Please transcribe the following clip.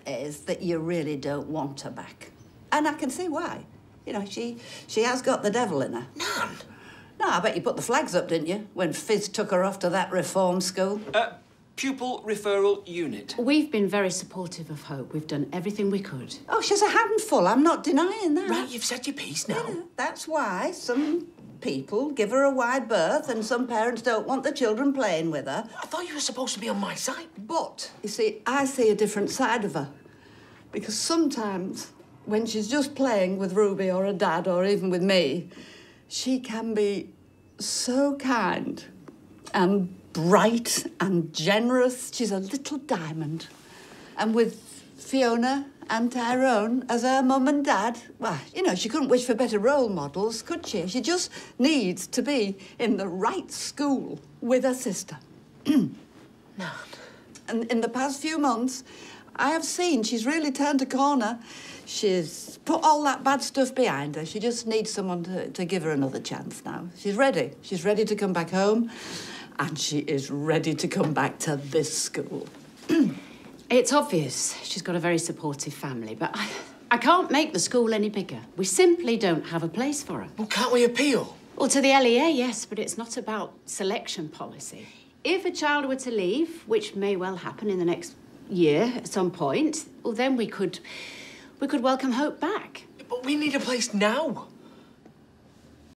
is that you really don't want her back. And I can see why. You know, she has got the devil in her. Nan! No, I bet you put the flags up, didn't you, when Fizz took her off to that reform school? Pupil referral unit. We've been very supportive of Hope. We've done everything we could. Oh, she's a handful. I'm not denying that. Right, you've said your piece now. Yeah, that's why some people give her a wide berth and some parents don't want the children playing with her. I thought you were supposed to be on my side. But, you see, I see a different side of her. Because sometimes, when she's just playing with Ruby or her dad or even with me, she can be so kind and bright and generous. She's a little diamond. And with Fiona and Tyrone as her mum and dad, well, you know, she couldn't wish for better role models, could she? She just needs to be in the right school with her sister. No. And in the past few months, I have seen she's really turned a corner. She's put all that bad stuff behind her. She just needs someone to give her another chance now. She's ready. She's ready to come back home. And she is ready to come back to this school. It's obvious she's got a very supportive family, but I can't make the school any bigger. We simply don't have a place for her. Well, can't we appeal? Well, to the LEA, yes, but it's not about selection policy. If a child were to leave, which may well happen in the next year at some point, well, then we could welcome Hope back. But we need a place now.